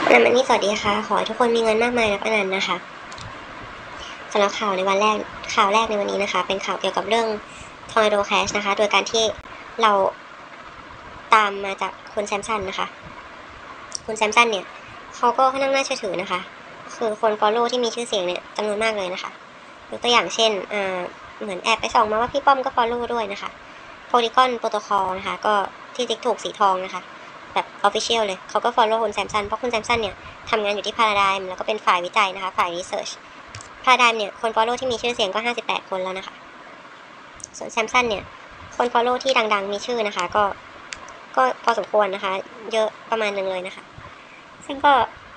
มันนี่สวัสดีค่ะขอให้ทุกคนมีเงินมากมายนับอนันต์นะคะสำหรับข่าวในวันแรกข่าวแรกในวันนี้นะคะเป็นข่าวเกี่ยวกับเรื่อง Tornado Cash นะคะโดยการที่เราตามมาจากคุณแซมสันนะคะคุณแซมสันเนี่ยเขาก็ค่อนข้างน่าเชื่อถือนะคะคือคน follow ที่มีชื่อเสียงเนี่ยจำนวนมากเลยนะคะยกตัวอย่างเช่นเหมือนแอบไปส่องมาว่าพี่ป้อมก็ follow ด้วยนะคะ Polygon Protocol นะคะก็ที่ติ๊กถูกสีทองนะคะแบบ official เลยเขาก็ follow คุณแซมสันเพราะคุณแซมสันเนี่ยทำงานอยู่ที่ Paradigm แล้วก็เป็นฝ่ายวิจัยนะคะฝ่าย research Paradigm เนี่ยคน follow ที่มีชื่อเสียงก็58คนแล้วนะคะส่วนแซมสันเนี่ยคน follow ที่ดังๆมีชื่อนะคะก็พอสมควรนะคะเยอะประมาณนึงเลยนะคะซึ่งก็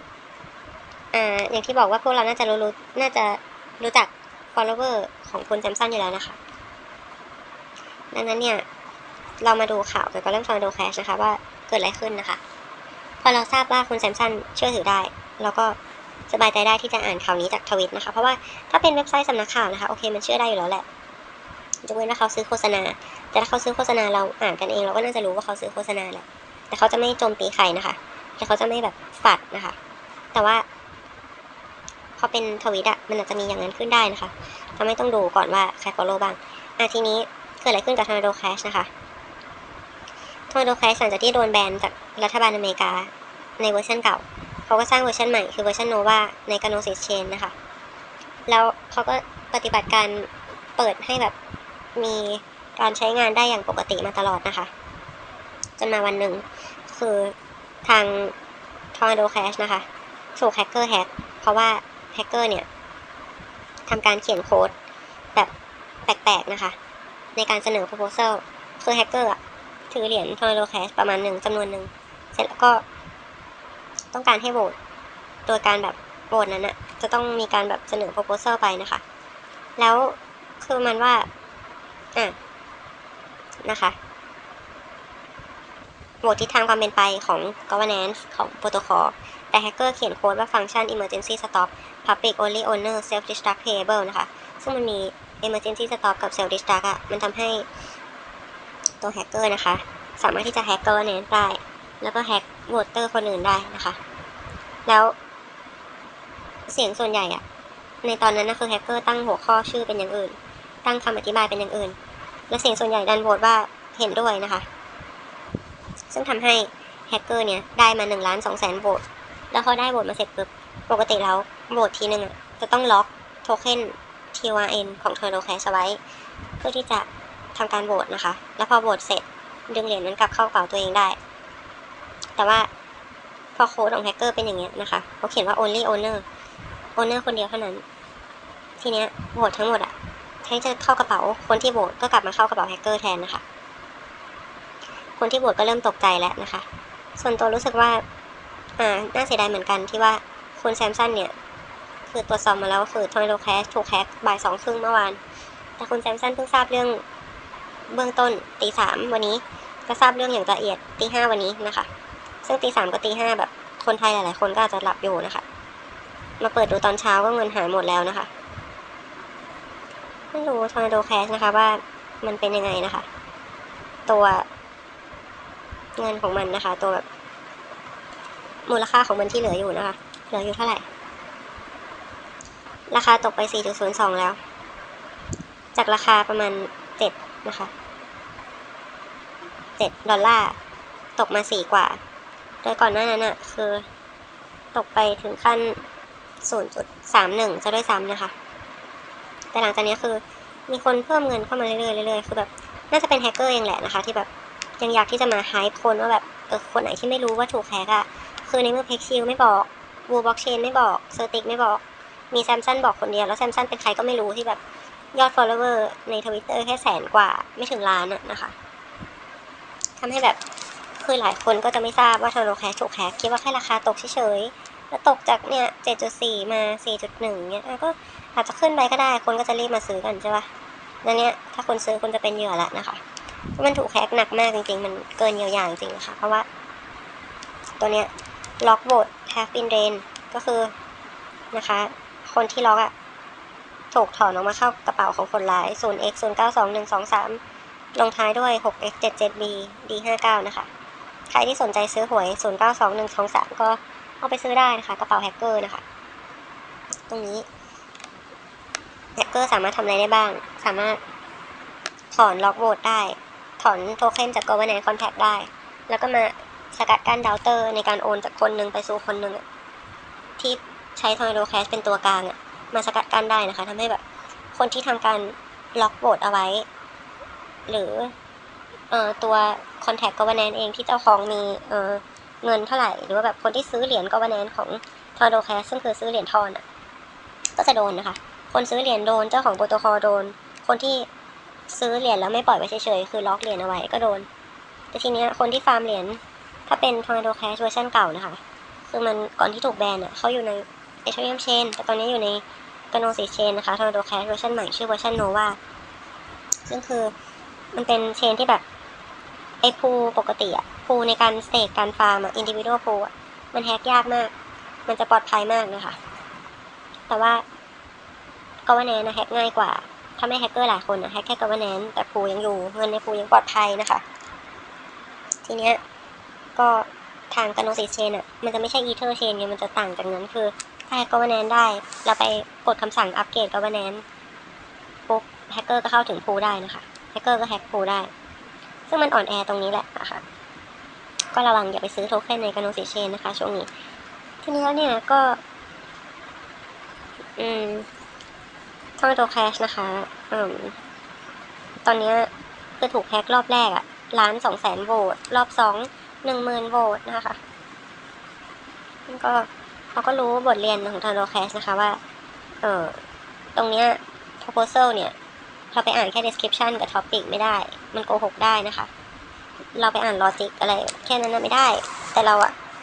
อย่างที่บอกว่าพวกเราน่าจะรู้จัก follower ของคุณแซมสันอยู่แล้วนะคะดังนั้นเนี่ยเรามาดูข่าวเกี่ยวกับเรื่อง Tornado Cash นะคะว่าเกิดอะไรขึ้นนะคะพอเราทราบว่าคุณแซมสันเชื่อถือได้เราก็สบายใจได้ที่จะอ่านข่าวนี้จากทวิตนะคะเพราะว่าถ้าเป็นเว็บไซต์สำนักข่าวนะคะโอเคมันเชื่อได้อยู่แล้วแหละยกเว้นว่าเขาซื้อโฆษณาแต่ถ้าเขาซื้อโฆษณาเราอ่านกันเองเราก็น่าจะรู้ว่าเขาซื้อโฆษณาแหละแต่เขาจะไม่โจมตีใครนะคะแต่เขาจะไม่แบบปัดนะคะแต่ว่าพอเป็นทวิตอะมันอาจจะมีอย่างนั้นขึ้นได้นะคะทำให้ต้องดูก่อนว่าใคร follow บ้างทีนี้เกิดอะไรขึ้นกับ Tornado Cash นะคะTornado Cash หลังจากที่โดนแบนจากรัฐบาลอเมริกาในเวอร์ชันเก่าเขาก็สร้างเวอร์ชันใหม่คือเวอร์ชัน Nova ใน Gnosis Chain นะคะแล้วเขาก็ปฏิบัติการเปิดให้แบบมีการใช้งานได้อย่างปกติมาตลอดนะคะจนมาวันหนึ่งคือทาง Tornado Cash นะคะถูกแฮกเกอร์แฮกเพราะว่าแฮกเกอร์เนี่ยทำการเขียนโค้ดแบบแปลกๆนะคะในการเสนอ proposal คือแฮกเกอร์ถือเหรียญ Tornado Cash ประมาณหนึ่งจำนวนหนึ่งเสร็จแล้วก็ต้องการให้โหวตโดยการแบบโหวตนั้นอะจะต้องมีการแบบเสนอ proposal ไปนะคะแล้วคือมันว่านะคะโหวตทิศทางความเป็นไปของ governance ของ protocol แต่แฮกเกอร์เขียนโค้ดว่าฟังก์ชัน emergency stop public only owner self destruct payable นะคะซึ่งมันมี emergency stop กับ self destruct มันทำให้ตัวแฮกเกอร์นะคะสามารถที่จะแฮก governance ได้แล้วก็แฮกโหวตเตอร์คนอื่นได้นะคะแล้วเสียงส่วนใหญ่ในตอนนั้นนะคือแฮกเกอร์ตั้งหัวข้อชื่อเป็นอย่างอื่นตั้งคำอธิบายเป็นอย่างอื่นและเสียงส่วนใหญ่ดันโหวตว่าเห็นด้วยนะคะซึ่งทำให้แฮกเกอร์เนี่ยได้มา1,200,000โหวตแล้วเขาได้โหวตมาเสร็จปุ๊บปกติแล้วโหวตทีนึงจะต้องล็อกโทเค็น TRN ของ Tornado Cash ไว้เพื่อที่จะทำการโหวตนะคะแล้วพอโหวตเสร็จดึงเหรียญนั้นกลับเข้ากระเป๋าตัวเองได้แต่ว่าพอโค้ดของแฮกเกอร์เป็นอย่างเงี้ยนะคะเขาเขียนว่า only owner คนเดียวเท่านั้นทีเนี้ยโหวตทั้งหมดแทนจะเข้ากระเป๋าคนที่โหวตก็กลับมาเข้ากระเป๋าแฮกเกอร์แทนนะคะคนที่โหวตก็เริ่มตกใจแล้วนะคะส่วนตัวรู้สึกว่าน่าเสียดายเหมือนกันที่ว่าคุณแซมสันเนี่ยคือตรวจสอบมาแล้วคือ Tornado Cash ถูกแฮกบ่าย2:30เมื่อวานแต่คุณแซมสันเพิ่งทราบเรื่องเบื้องต้น3:00วันนี้ก็ทราบเรื่องอย่างละเอียด5:00วันนี้นะคะซึ่ง3:00กับ5:00แบบคนไทยหลายๆคนก็อาจจะหลับอยู่นะคะมาเปิดดูตอนเช้าก็เงินหายหมดแล้วนะคะไม่รู้ Tornado Cash นะคะว่ามันเป็นยังไงนะคะตัวเงินของมันนะคะตัวแบบมูลค่าของมันที่เหลืออยู่นะคะเหลืออยู่เท่าไหร่ราคาตกไป 4.02 แล้วจากราคาประมาณ7นะคะ$7ตกมา4กว่าโดยก่อนหน้านั้นคือตกไปถึงขั้น 0.31 จะด้วยซ้ำนะคะแต่หลังจากนี้คือมีคนเพิ่มเงินเข้ามาเรื่อยๆคือแบบน่าจะเป็นแฮกเกอร์เองแหละนะคะที่แบบยังอยากที่จะมาไฮป์คนว่าแบบคนไหนที่ไม่รู้ว่าถูกแฮกคือในเมื่อเพกชิลไม่บอกวูบล็อกเชนไม่บอกเซอร์ติกไม่บอกมีแซมสันบอกคนเดียวแล้วแซมสันเป็นใครก็ไม่รู้ที่แบบยอด follower ใน Twitter แค่100,000 กว่าไม่ถึงล้านนะคะทำให้แบบคือหลายคนก็จะไม่ทราบว่า Tornado Cash ถูกแฮกคิดว่าแค่ราคาตกเฉยๆแล้วตกจากเนี่ย 7.4 มา 4.1 เนี่ยก็อาจจะขึ้นไปก็ได้คนก็จะรีบมาซื้อกันใช่ปะแล้วเนี่ยถ้าคนซื้อคุณจะเป็นเหยื่อละนะคะมันถูกแฮกหนักมากจริงๆมันเกินเยียวยาจริงๆนะคะเพราะว่าตัวเนี้ยล็อกโหวต have been drained ก็คือนะคะคนที่ล็อกถูกถอนออกมาเข้ากระเป๋าของคนร้าย 0x 092123ลงท้ายด้วย 6x 77b d59 นะคะใครที่สนใจซื้อหวย 092123ก็เอาไปซื้อได้นะคะกระเป๋าแฮกเกอร์นะคะตรงนี้แฮกเกอร์สามารถทำอะไรได้บ้างสามารถถอนล็อกโหวตได้ถอนโทเค็นจาก governance contract ได้แล้วก็มาสกัดกั้นเราเตอร์ในการโอนจากคนหนึ่งไปสู่คนหนึ่งที่ใช้ Tornado Cash เป็นตัวกลางมาสกัดกั้นได้นะคะทำให้แบบคนที่ทำการล็อกโหวตเอาไว้หรือตัว contact governance เองที่เจ้าของมีเงินเท่าไหร่หรือว่าแบบคนที่ซื้อเหรียญ governance ของ Tornado Cash ซึ่งคือซื้อเหรียญทอนก็จะโดนนะคะคนซื้อเหรียญโดนเจ้าของโปรโตคอลโดนคนที่ซื้อเหรียญแล้วไม่ปล่อยไว้เฉยๆคือล็อกเหรียญเอาไว้ก็โดนแต่ทีเนี้ยคนที่ฟาร์มเหรียญถ้าเป็น Tornado Cash เวอร์ชันเก่านะคะคือมันก่อนที่ถูกแบนเขาอยู่ใน Ethereum Chain แต่ตอนนี้อยู่ใน Gnosis Chain นะคะ Tornado Cash เวอร์ชันใหม่ชื่อเวอร์ชัน Nova ซึ่งคือมันเป็นเชนที่แบบไอ้พูปกติพูในการสเตกการฟาร์มindividual pool มันแฮกยากมากมันจะปลอดภัยมากนะคะแต่ว่า governance แฮกง่ายกว่าถ้าไม่แฮกเกอร์หลายคนแฮกแค่ governance แต่พูยังอยู่เงินในพูยังปลอดภัยนะคะทีเนี้ยก็ทาง Gnosis Chain มันจะไม่ใช่ Ether Chain ไงมันจะต่างจากนั้นคือถ้าแฮก governance ได้เราไปกดคำสั่งอัปเกรด governance ปุ๊บแฮกเกอร์ก็เข้าถึงพูได้นะคะแฮกเกอร์ก็แฮกพูได้ซึ่งมันอ่อนแอตรงนี้แหละนะคะก็ระวังอย่าไปซื้อโทเค็นใน Gnosis Chain นะคะช่วงนี้ทีนี้แล้วเนี่ยก็Tornado Cash นะคะตอนนี้คือถูกแฮกรอบแรก1,200,000 โหวตรอบ2 10,000 โหวตนะคะก็เราก็รู้บทเรียนของ Tornado Cash นะคะว่าตรงเนี้ย proposal เนี่ยเราไปอ่านแค่ description กับ topic ไม่ได้มันโกหกได้นะคะเราไปอ่าน logic อะไรแค่นั้นไม่ได้แต่เรา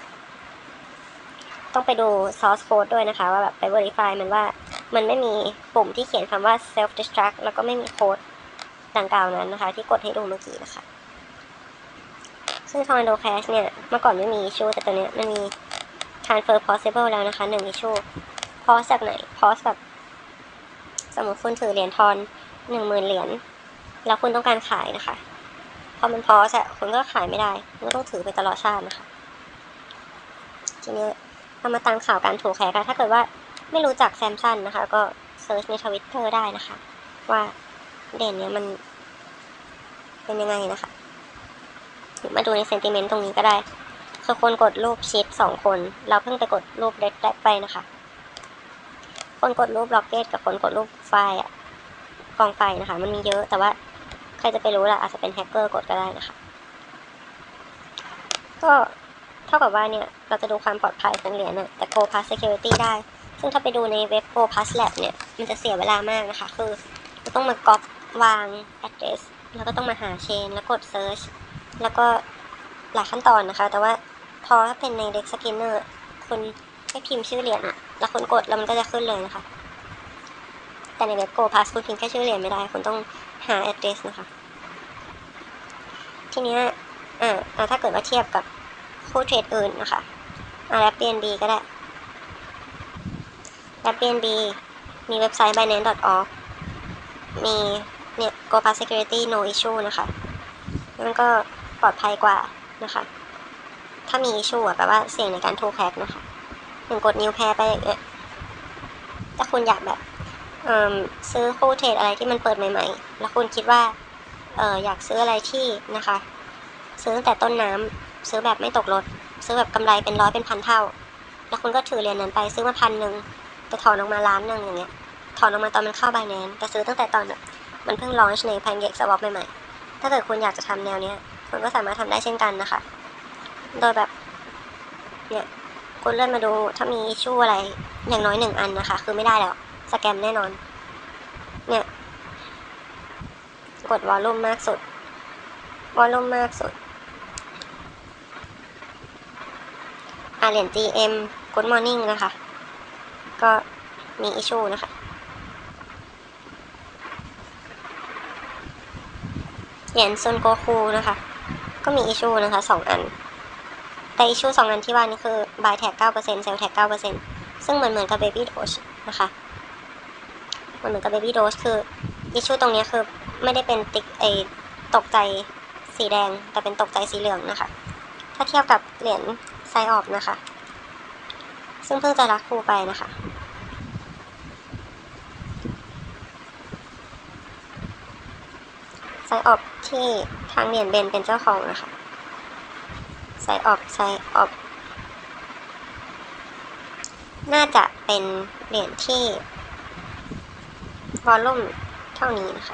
ต้องไปดู source code ด้วยนะคะว่าแบบไป verify มันว่ามันไม่มีปุ่มที่เขียนคำว่า self destruct แล้วก็ไม่มีโค้ดดังกล่าวนั้นนะคะที่กดให้ดูเมื่อกี้นะคะซึ่ง Tornado Cash เนี่ยเมื่อก่อนไม่มี issue แต่ตอนนี้มันมี transfer possible แล้วนะคะ1 issue pause จากไหน pause แบบสมมติคุณถือเหรียญทอน 10,000 เหรียญแล้วคุณต้องการขายนะคะพอมัน pause คุณก็ขายไม่ได้คุณก็ต้องถือไปตลอดชาตินะคะทีนี้เรามาตามข่าวการถูกแฮกถ้าเกิดว่าไม่รู้จักแซมซันนะคะก็เซิร์ชใน Twitter ได้นะคะว่าเด่นเนี้ยมันเป็นยังไงนะคะมาดูในเซนติเมนต์ตรงนี้ก็ได้คือคนกดรูปชีท2 คนเราเพิ่งไปกดรูปเรดแฟลกไปนะคะคนกดรูปล็อกเก็ตกับคนกดรูปไฟล์กองไฟนะคะมันมีเยอะแต่ว่าใครจะไปรู้ล่ะอาจจะเป็นแฮกเกอร์กดก็ได้นะคะก็เท่ากับว่าเนี่ยเราจะดูความปลอดภัยของเหรียญแต่ Go Pass Security ได้ซึ่งถ้าไปดูในเว็บ Go Pass Lab เนี่ยมันจะเสียเวลามากนะคะคือเราต้องมาก๊อปวาง address แล้วก็ต้องมาหา chain แล้วกด search แล้วก็หลายขั้นตอนนะคะแต่ว่าพอถ้าเป็นใน Dex Scanner คุณแค่พิมพ์ชื่อเหรียญแล้วคุณกดแล้วมันก็จะขึ้นเลยนะคะแต่ในเว็บ Go Pass คุณพิมพ์แค่ชื่อเหรียญไม่ได้คุณต้องหา address นะคะทีนี้ถ้าเกิดว่าเทียบกับคู่เทรดอื่นนะคะAirbnb ก็ได้ Airbnb มีเว็บไซต์ binance.org มีเนี่ย Go Pass Security No Issue นะคะมันก็ปลอดภัยกว่านะคะถ้ามี issue แปลว่าเสี่ยงในการถูกแฮกนะคะถึงกด New Pair ไปอย่างเงี้ยถ้าคุณอยากแบบซื้อคู่เทรดอะไรที่มันเปิดใหม่ๆแล้วคุณคิดว่าอยากซื้ออะไรที่นะคะซื้อตั้งแต่ต้นน้ำซื้อแบบไม่ตกรถซื้อแบบกำไรเป็น100เป็น1,000 เท่าแล้วคุณก็ถือเหรียญนั้นไปซื้อมา1,000แต่ถอนออกมา1,000,000อย่างเงี้ยถอนออกมาตอนมันเข้า Binance แต่ซื้อตั้งแต่ตอนมันเพิ่งลอนช์ใน PancakeSwap ใหม่ๆถ้าเกิดคุณอยากจะทำแนวเนี้ยคุณก็สามารถทำได้เช่นกันนะคะโดยแบบเนี่ยคุณเลื่อนมาดูถ้ามีอิชชูอะไรอย่างน้อย1 อันนะคะคือไม่ได้แล้วสแกมแน่นอนเนี่ยกดวอลลุ่มมากสุดเหรียญ GM Good Morning นะคะก็มีอิชชูนะคะเหรียญซุนโกคูนะคะก็มีอิชชูนะคะ2 อันแต่อิชชู2 อันที่ว่านี่คือ buy tag 9% sell tag 9% ซึ่งเหมือนกับ baby doge นะคะเหมือนกับ baby doge คืออิชชูตรงนี้คือไม่ได้เป็นติ๊กตกใจสีแดงแต่เป็นตกใจสีเหลืองนะคะถ้าเทียบกับเหรียญไซออฟนะคะซึ่งเพิ่งจะรักครูไปนะคะไซออฟที่ทางเหรียญเบนเป็นเจ้าของนะคะไซออฟน่าจะเป็นเหรียญที่วอลลุ่มเท่านี้นะคะ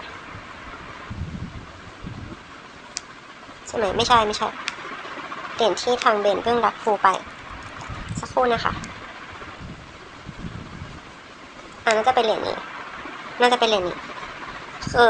ใช่ไหมไม่ใช่เหรียญที่ทางเบนเพิ่งรักครูไปสักครู่นะคะน่าจะเป็นเหรียญนี้คือ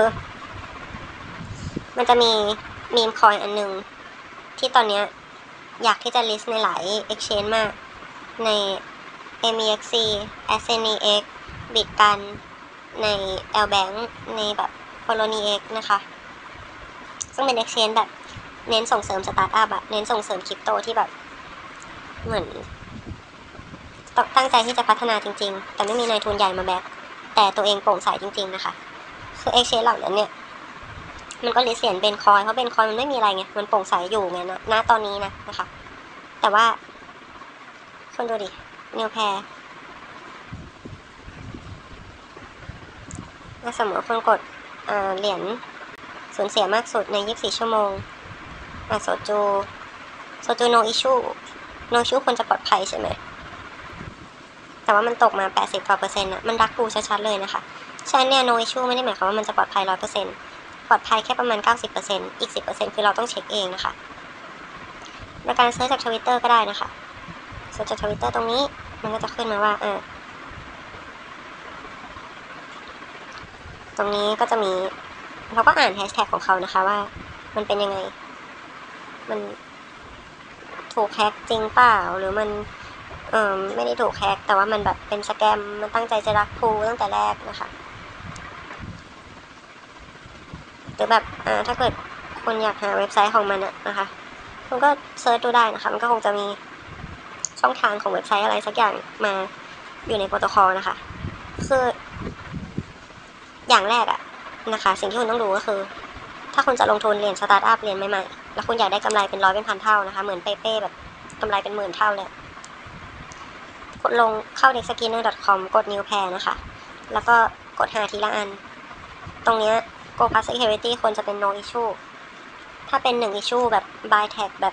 มันจะมีมีมคอยอันนึงที่ตอนนี้อยากที่จะ list ในหลาย exchange มากใน MEXC Ascend-EX Bitgun ใน Lbank ในแบบ Poloniex นะคะซึ่งเป็น exchange แบบเน้นส่งเสริมสตาร์ทอัพเน้นส่งเสริมคริปโตที่แบบเหมือนตั้งใจที่จะพัฒนาจริงๆแต่ไม่มีนายทุนใหญ่มาแบ็คแต่ตัวเองโปร่งใสจริงๆนะคะคือ exchange เหล่านั้นเนี่ยมันก็ลิสต์เหรียญเบนคอยเพราะเบนคอยมันไม่มีอะไรไงมันโปร่งใสอยู่ไงณตอนนี้นะคะแต่ว่าคนดูดินิวแพร์สมมติคนกดเหรียญสูญเสียมากสุดใน24ชั่วโมงโซจูno issue ควรจะปลอดภัยใช่ไหมแต่ว่ามันตกมา80%กว่ามันรักกูชัดๆเลยนะคะฉะนั้นเนี่ย no issue ไม่ได้หมายความว่ามันจะปลอดภัย 100%ปลอดภัยแค่ประมาณ 90% อีก 10% คือเราต้องเช็คเองนะคะในการเซิร์ชจาก Twitter ก็ได้นะคะเซิร์ชจาก Twitter ตรงนี้มันก็จะขึ้นมาว่าตรงนี้ก็จะมีเราก็อ่านแฮชแท็กของเขานะคะว่ามันเป็นยังไงมันถูกแฮกจริงเปล่าหรือมันไม่ได้ถูกแฮกแต่ว่ามันแบบเป็นสแกมมันตั้งใจจะรักครูตั้งแต่แรกนะคะหรือแบบถ้าเกิดคนอยากหาเว็บไซต์ของมันนะคะคุณก็เซิร์ชดูได้นะคะมันก็คงจะมีช่องทางของเว็บไซต์อะไรสักอย่างมาอยู่ในโปรโตคอลนะคะคืออย่างแรกนะคะสิ่งที่คุณต้องรู้ก็คือถ้าคุณจะลงทุนเรียนสตาร์ทอัพเรียนใหม่ๆแล้วคุณอยากได้กำไรเป็น100เป็นพันเท่านะคะเหมือนเป้แบบกำไรเป็น10,000 เท่าเลยกดลงเข้า dexskinner.com กด new pair นะคะแล้วก็กดหาทีละอันตรงนี้ Go Pass Security ควรจะเป็น no issue ถ้าเป็น1 issue แบบ buy tag แบบ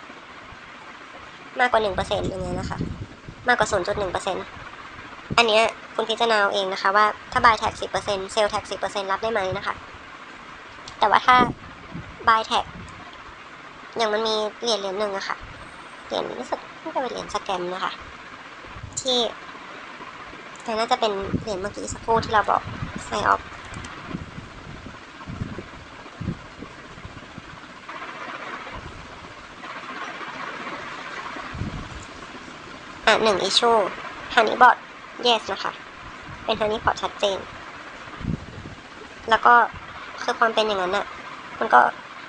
มากกว่า 1% อย่างเงี้ยนะคะมากกว่า 0.1% อันนี้คุณพิจารณาเองนะคะว่าถ้า buy tag 10% sell tag 10% รับได้ไหมนะคะแต่ว่าถ้า buy tag อย่างมันมีเหรียญหนึ่งค่ะเหรียญรู้สึกน่าจะเป็นเหรียญสแกมนะคะที่แต่น่าจะเป็นเหรียญเมื่อกี้สักครู่ที่เราบอกไซออฟ1 issue Honeybot yes นะคะเป็น Honeybot ชัดเจนแล้วก็คือความเป็นอย่างนั้นมันก็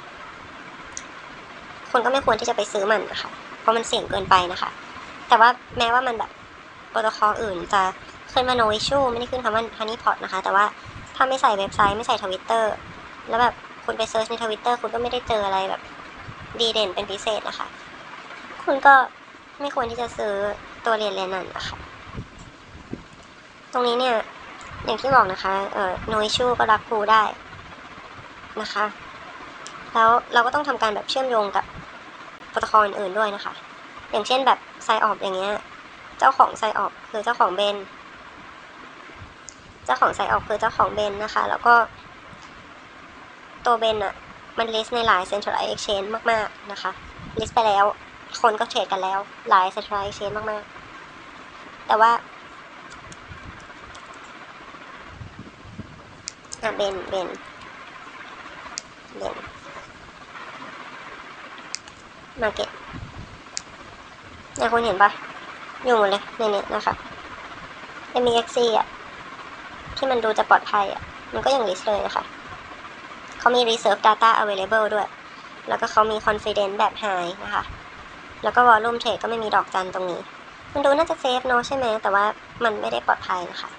คนก็ไม่ควรที่จะไปซื้อมันนะคะเพราะมันเสี่ยงเกินไปนะคะแต่ว่าแม้ว่ามันแบบโปรโตคอลอื่นจะขึ้นมา no issue ไม่ได้ขึ้นคำว่า Honeypot นะคะแต่ว่าถ้าไม่ใส่เว็บไซต์ไม่ใส่ Twitter แล้วแบบคุณไปเซิร์ชใน Twitter คุณก็ไม่ได้เจออะไรแบบดีเด่นเป็นพิเศษนะคะคุณก็ไม่ควรที่จะซื้อตัวเรียนนั้นนะคะตรงนี้เนี่ยอย่างที่บอกนะคะno issue ก็รับครูได้นะคะแล้วเราก็ต้องทำการแบบเชื่อมโยงกับโปรโตคอลอื่นๆด้วยนะคะอย่างเช่นแบบไซออฟอย่างเงี้ยเจ้าของไซออฟคือเจ้าของเบนนะคะแล้วก็ตัวเบนมัน list ในหลาย centralized exchange มากๆนะคะ list ไปแล้วคนก็เทรดกันแล้วหลาย centralized exchange มากๆแต่ว่าเบนมาเก็ตคุณเห็นปะอยู่หมดเลยในนี้นะคะ MEXC ที่มันดูจะปลอดภัยมันก็ยัง list เลยนะคะเขามี reserve data available ด้วยแล้วก็เขามี confidence แบบ high นะคะแล้วก็ volume trade ก็ไม่มีดอกจันตรงนี้มันดูน่าจะเซฟเนาะใช่ไหมแต่ว่ามันไม่ได้ปลอดภัยนะคะ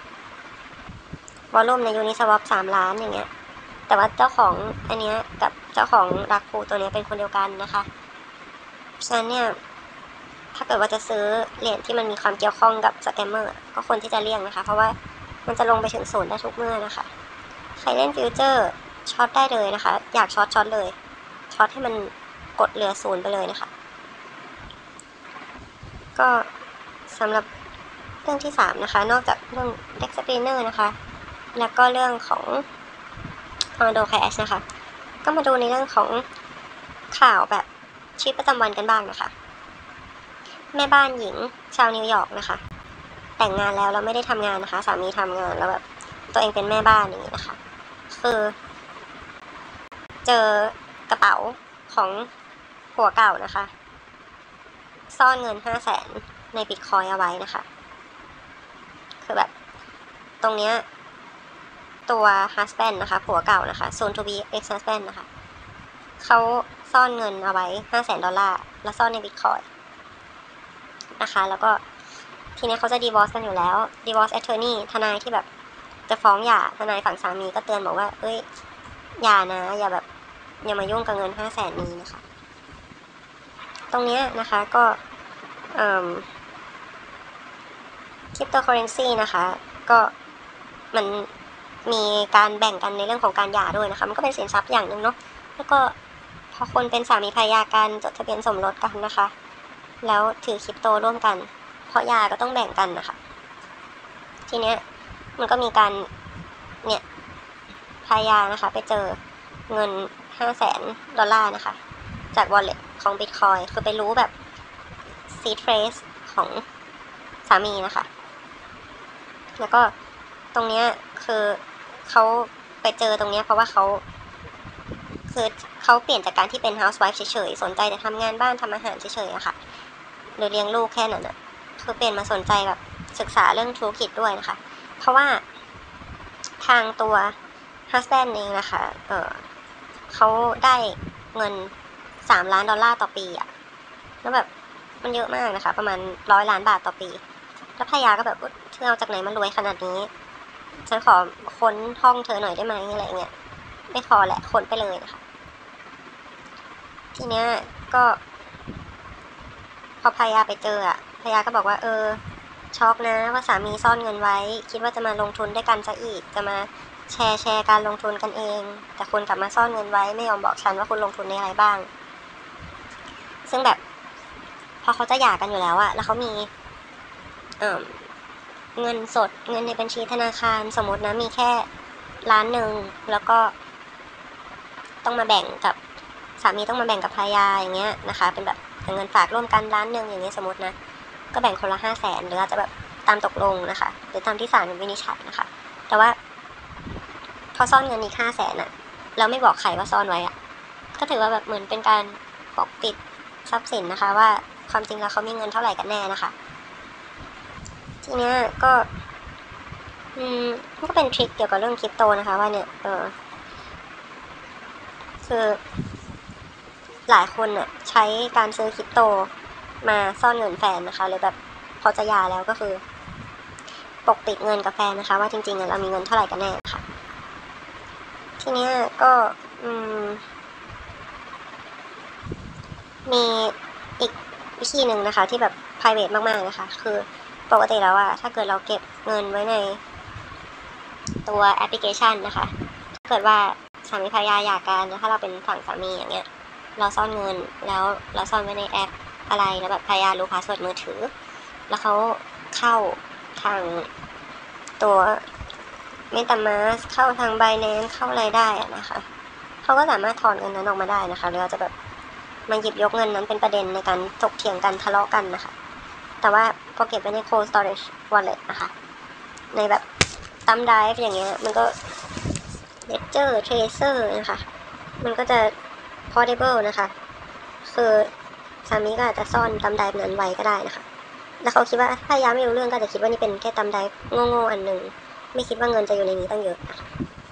volume ใน Uniswap 3 ล้านอย่างเงี้ยแต่ว่าเจ้าของอันเนี้ยกับเจ้าของรักคูตัวนี้เป็นคนเดียวกันนะคะฉะนั้นเนี่ยทาเกิดว่าจะซื้อเหรียญที่มันมีความเกี่ยวข้องกับสแกมเมอร์ก็ควรที่จะเลี่ยงนะคะเพราะว่ามันจะลงไปถึงศูนย์ได้ทุกเมื่อนะคะใครเล่นฟิวเจอร์ช็อตได้เลยนะคะอยากช็อตเลยช็อตให้มันกดเหลือศูนย์ไปเลยนะคะก็สำหรับเรื่องที่3นะคะนอกจากเรื่อง Dex Spinner นะคะแล้วก็เรื่องของ Tornado Crash นะคะก็มาดูในเรื่องของข่าวแบบชีวิตประจำวันกันบ้างนะคะแม่บ้านหญิงชาวนิวยอร์กนะคะแต่งงานแล้วไม่ได้ทำงานนะคะสามีทำงานแล้วแบบตัวเองเป็นแม่บ้านอย่างนี้นะคะคือเจอกระเป๋าของผัวเก่านะคะซ่อนเงิน500,000ในบิตคอยน์เอาไว้นะคะคือแบบตรงเนี้ยตัว husband นะคะผัวเก่านะคะ soon to be ex husband นะคะเขาซ่อนเงินเอาไว้$500,000แล้วซ่อนในบิตคอยน์นะคะแล้วก็ทีนี้เขาจะ divorce กันอยู่แล้ว divorce attorney ทนายที่แบบจะฟ้องหย่าทนายฝั่งสามีก็เตือนบอกว่าเอ้ยอย่านะอย่ามายุ่งกับเงิน500,000นี้นะคะตรงนี้นะคะก็cryptocurrency นะคะก็มันมีการแบ่งกันในเรื่องของการหย่าด้วยนะคะมันก็เป็นสินทรัพย์อย่างหนึ่งเนาะแล้วก็พอคนเป็นสามีภรรยากันจดทะเบียนสมรสกันนะคะแล้วถือคริปโตร่วมกันเพราะหย่าก็ต้องแบ่งกันนะคะทีเนี้ยมันก็มีการเนี่ยภรรยานะคะไปเจอเงิน$500,000นะคะจาก wallet ของ Bitcoin คือไปรู้แบบ seed phrase ของสามีนะคะแล้วก็ตรงเนี้ยคือเขาไปเจอตรงเนี้ยเพราะว่าเขาเปลี่ยนจากการที่เป็น housewife เฉยๆสนใจแต่ทำงานบ้านทำอาหารเฉยๆอะค่ะหรือเลี้ยงลูกแค่นั้นอะคือเปลี่ยนมาสนใจแบบศึกษาเรื่องธุรกิจด้วยนะคะเพราะว่าทางตัว husband เองนะคะเขาได้เงิน$3 ล้านต่อปีอะแล้วแบบมันเยอะมากนะคะประมาณ100 ล้านบาทต่อปีแล้วภรรยาก็แบบเธอเอาจากไหนมันรวยขนาดนี้ฉันขอค้นห้องเธอหน่อยได้ไหมอะไรเงี้ยไม่พอแหละค้นไปเลยนะคะทีเนี้ยก็พอภรรยาไปเจอภรรยาก็บอกว่าช็อกนะว่าสามีซ่อนเงินไว้คิดว่าจะมาลงทุนด้วยกันซะอีกจะมาแชร์การลงทุนกันเองแต่คุณกลับมาซ่อนเงินไว้ไม่ยอมบอกฉันว่าคุณลงทุนในอะไรบ้างซึ่งแบบพอเขาจะหย่ากันอยู่แล้วแล้วเขามีเงินสดเงินในบัญชีธนาคารสมมตินะมีแค่1 ล้านแล้วก็ต้องมาแบ่งกับสามีต้องมาแบ่งกับภรรยาอย่างเงี้ยนะคะเป็นแบบเงินฝากร่วมกัน1 ล้านอย่างเงี้ยสมมตินะก็แบ่งคนละ500,000หรืออาจจะแบบตามตกลงนะคะหรือตามที่ศาลวินิจฉัยนะคะแต่ว่าพอซ่อนเงินอีก500,000แล้วไม่บอกใครว่าซ่อนไว้ก็ถือว่าแบบเหมือนเป็นการปกปิดทรัพย์สินนะคะว่าความจริงแล้วเขามีเงินเท่าไหร่กันแน่นะคะทีเนี้ยก็มันก็เป็นทริคเกี่ยวกับเรื่องคริปโตนะคะว่าเนี่ยคือหลายคนใช้การซื้อคริปโตมาซ่อนเงินแฟนนะคะหรือแบบพอจะหย่าแล้วก็คือปกปิดเงินกับแฟนนะคะว่าจริงๆเรามีเงินเท่าไหร่กันแน่ค่ะทีเนี้ยก็มีอีกวิธีหนึ่งนะคะที่แบบ private มากๆนะคะคือปกติแล้วถ้าเกิดเราเก็บเงินไว้ในตัวแอปพลิเคชันนะคะถ้าเกิดว่าสามีภรรยาหย่ากันแล้วถ้าเราเป็นฝั่งสามีอย่างเงี้ยเราซ่อนเงินแล้วเราซ่อนไว้ในแอปอะไรแล้วแบบภรรยารู้พาสเวิร์ดมือถือแล้วเขาเข้าทางตัว MetaMask เข้าทาง Binance เข้าอะไรได้นะคะเขาก็สามารถถอนเงินนั้นออกมาได้นะคะหรืออาจจะแบบมาหยิบยกเงินนั้นเป็นประเด็นในการถกเถียงกันทะเลาะกันนะคะแต่ว่าพอเก็บไว้ใน Cold Storage Wallet นะคะในแบบตั้มไดฟ์อย่างเงี้ยมันก็ Ledger Tracer นะคะมันก็จะ portable นะคะคือสามีก็อาจจะซ่อนตั้มไดฟ์นั้นไว้ก็ได้นะคะแล้วเขาคิดว่าถ้าภรรยาไม่รู้เรื่องก็จะคิดว่านี่เป็นแค่ตั้มไดฟ์โง่ๆอันนึงไม่คิดว่าเงินจะอยู่ในนี้ตั้งเยอะนะคะ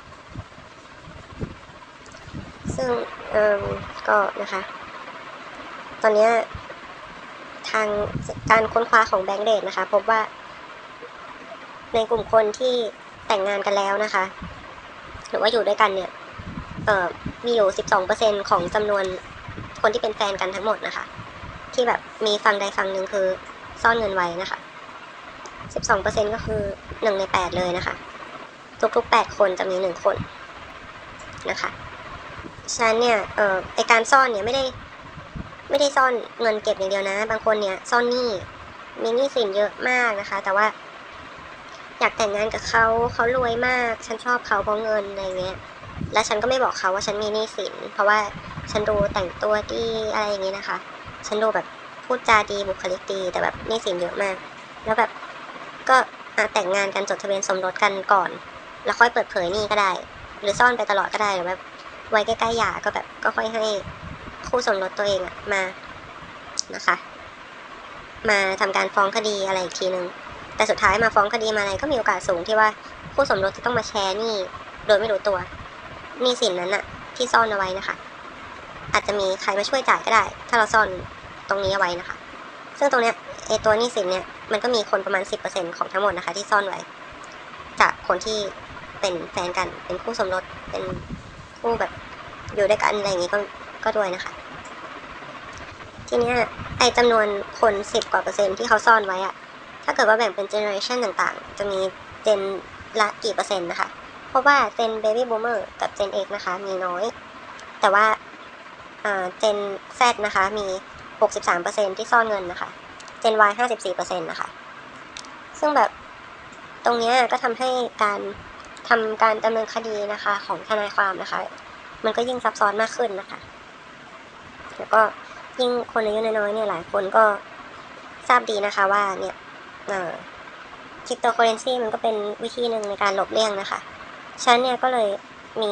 ซึ่งก็นะคะตอนนี้ทางการค้นคว้าของแบงก์เดทนะคะพบว่าในกลุ่มคนที่แต่งงานกันแล้วนะคะหรือว่าอยู่ด้วยกันเนี่ยมีอยู่ 12% ของจำนวนคนที่เป็นแฟนกันทั้งหมดนะคะที่แบบมีฝั่งใดฝั่งหนึ่งคือซ่อนเงินไว้นะคะ 12% ก็คือ1 ใน 8เลยนะคะทุกๆ8คนจะมี1คนนะคะฉะนั้นเนี่ยไอการซ่อนเนี่ยไม่ได้ซ่อนเงินเก็บอย่างเดียวนะบางคนเนี่ยซ่อนหนี้มีหนี้สินเยอะมากนะคะแต่ว่าอยากแต่งงานกับเขารวยมากฉันชอบเขาเพราะเงินอะไรเงี้ยและฉันก็ไม่บอกเขาว่าฉันมีหนี้สินเพราะว่าฉันดูแต่งตัวดีอะไรอย่างงี้นะคะฉันดูแบบพูดจาดีบุคลิกดีแต่แบบหนี้สินเยอะมากแล้วแบบก็แต่งงานกันจดทะเบียนสมรสกันก่อนแล้วค่อยเปิดเผยหนี้ก็ได้หรือซ่อนไปตลอดก็ได้หรือแบบไว้ใกล้ๆหย่าก็แบบก็ค่อยให้คู่สมรสตัวเองมานะคะมาทำการฟ้องคดีอะไรอีกทีนึงแต่สุดท้ายมาฟ้องคดีมาอะไรก็มีโอกาสสูงที่ว่าคู่สมรสจะต้องมาแชร์หนี้โดยไม่รู้ตัวหนี้สินนั้นอะที่ซ่อนเอาไว้นะคะอาจจะมีใครมาช่วยจ่ายก็ได้ถ้าเราซ่อนตรงนี้เอาไว้นะคะซึ่งตรงเนี้ยไอตัวหนี้สินเนี่ยมันก็มีคนประมาณ 10% ของทั้งหมดนะคะที่ซ่อนไว้จากคนที่เป็นแฟนกันเป็นคู่สมรสเป็นคู่แบบอยู่ด้วยกันอะไรอย่างงี้ก็ด้วยนะคะทีเนี้ยไอจำนวนคน10% ที่เขาซ่อนไว้อะถ้าเกิดว่าแบ่งเป็นเจเนอเรชันต่างๆจะมีเจนละกี่เปอร์เซ็นต์นะคะเพราะว่าเจนเบบี้บูมเมอร์กับเจน X นะคะมีน้อยแต่ว่าเจน Z นะคะมี 63% ที่ซ่อนเงินนะคะเจน Y 54%นะคะซึ่งแบบตรงนี้ก็ทำให้การดำเนินคดีนะคะของทนายความนะคะมันก็ยิ่งซับซ้อนมากขึ้นนะคะแล้วก็ยิ่งคนอายุน้อยๆเนี่ยหลายคนก็ทราบดีนะคะว่าเนี่ยคริปโตเคอเรนซีมันก็เป็นวิธีหนึ่งในการหลบเลี่ยงนะคะฉันเนี่ยก็เลยมี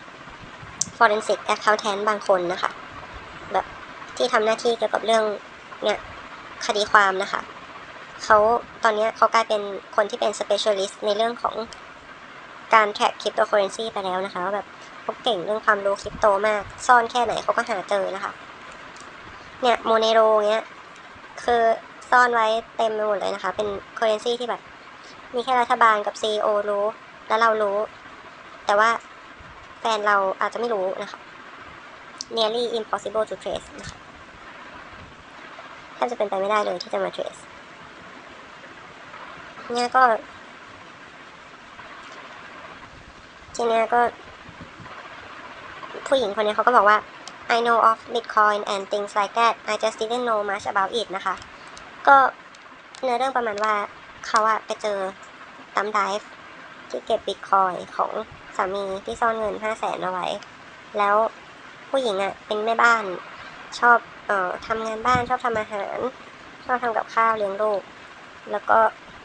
forensic accountant บางคนนะคะแบบที่ทำหน้าที่เกี่ยวกับเรื่องเนี่ยคดีความนะคะเขาตอนนี้เขากลายเป็นคนที่เป็น specialist ในเรื่องของการ track cryptocurrency ไปแล้วนะคะว่าแบบเขาเก่งเรื่องความรู้คริปโตมากซ่อนแค่ไหนเขาก็หาเจอนะคะเนี่ยโมเนโรเนี้ยคือซ่อนไว้เต็มไปหมดเลยนะคะเป็น currency ที่แบบมีแค่รัฐบาลกับ CEO รู้และเรารู้แต่ว่าแฟนเราอาจจะไม่รู้นะคะ nearly impossible to trace นะคะแทบจะเป็นไปไม่ได้เลยที่จะมา trace เนี่ยก็ทีเนี้ยก็ผู้หญิงคนนี้เขาก็บอกว่า I know of Bitcoin and things like that I just didn't know much about it นะคะก็เนื้อเรื่องประมาณว่าเขาอะไปเจอตัมไดฟ์ที่เก็บ Bitcoin ของสามีที่ซ่อนเงิน 500,000 เอาไว้แล้วผู้หญิงอะเป็นแม่บ้านชอบทำงานบ้านชอบทำอาหารชอบทำกับข้าวเลี้ยงลูกแล้วก็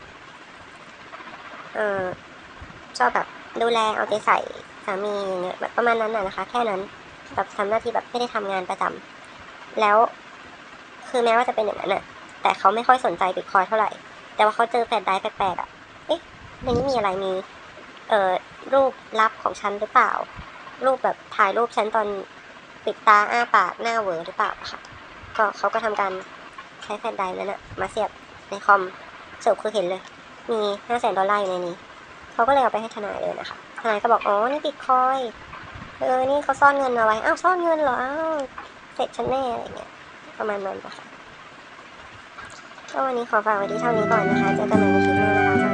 ชอบแบบดูแลเอาใจใส่สามีอย่างเงี้ยแบบประมาณนั้นน่ะนะคะแค่นั้นแบบทำหน้าที่แบบไม่ได้ทำงานประจำแล้วคือแม้ว่าจะเป็นอย่างนั้นน่ะแต่เขาไม่ค่อยสนใจบิตคอยเท่าไหร่แต่ว่าเขาเจอแฟลชไดรฟ์แปลกๆอ่ะเอ๊ะในนี้มีอะไรมีรูปลับของฉันหรือเปล่ารูปแบบถ่ายรูปฉันตอนปิดตาอ้าปากหน้าเหวอหรือเปล่าค่ะก็เขาก็ทำการใช้แฟลชไดรฟ์นั้นน่ะมาเสียบในคอมสรุปคือเห็นเลยมี$500,000อยู่ในนี้เขาก็เลยเอาไปให้ทนายเลยนะคะทนายก็บอกอ๋อนี่บิตคอยนี่เขาซ่อนเงินเอาไว้อ้าวซ่อนเงินเหรออ้าวเสร็จฉันแน่อะไรเงี้ยประมาณนั้นนะคะก็วันนี้ขอฝากไว้ที่เท่านี้ก่อนนะคะเจอกันใหม่ในคลิปหน้านะคะ